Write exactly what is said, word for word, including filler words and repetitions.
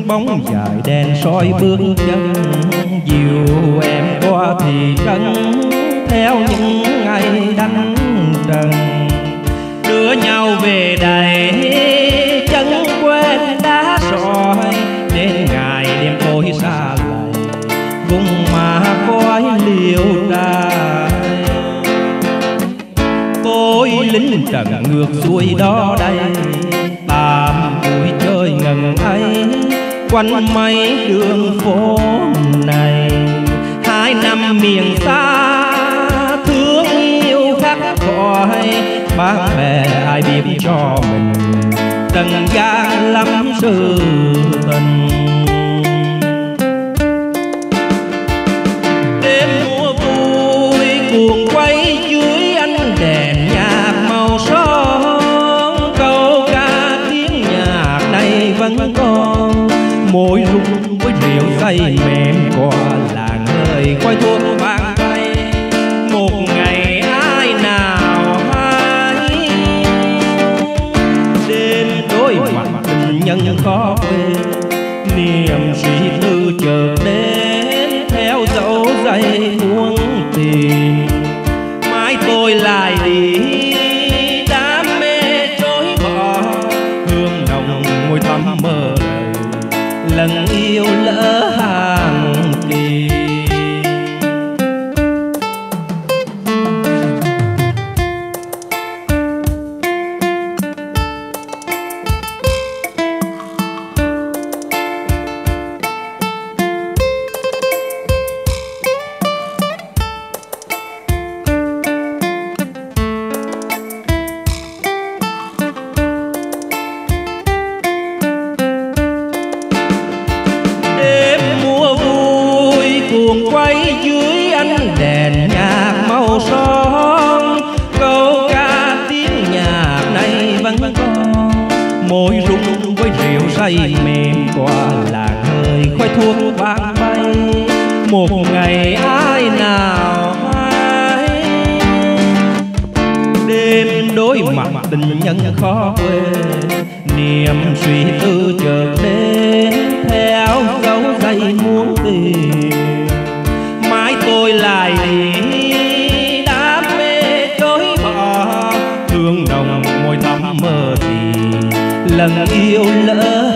bóng dài đèn soi bước chân dìu em qua thị trấn theo những ngày đánh trần, đưa nhau về đây chân quên đá sỏi đến ngày đêm tối xa lầy vùng mà khói liêu trai. Tôi lính trần ngược xuôi đó đây tạm buổi chơi ngần ấy quanh mấy đường phố này. Hai năm miền xa thương yêu khắc khoải, bác bè ai biết cho mình trần gian lắm sự tình. Đêm mùa vui cuồng quay dưới ánh đèn nhạc màu son, câu ca tiếng nhạc này vẫn còn môi rung với rượu say mềm qua làng hơi khói thuốc vang bay. Một ngày ai nào hay đêm đối mặt tình nhân khó quên, niềm suy tư chợt đến theo dấu giây muốn tìm. Mãi tôi lại đi đam mê trôi bỏ, hương nồng môi thắm mơ lần yêu lỡ hàng kỳ. Cuồng quay dưới ánh đèn nhạc màu son, câu ca tiếng nhạc này vẫn còn môi rung với rượu say mềm qua làng hơi khói thuốc vang bay. Một ngày ai nào hay đêm đối mặt tình nhân khó quên, niềm suy tư chợt đến theo dấu giây muốn tìm. Mãi tôi lại đi đam mê chối bỏ, hương nồng môi thắm mơ thì lần yêu lỡ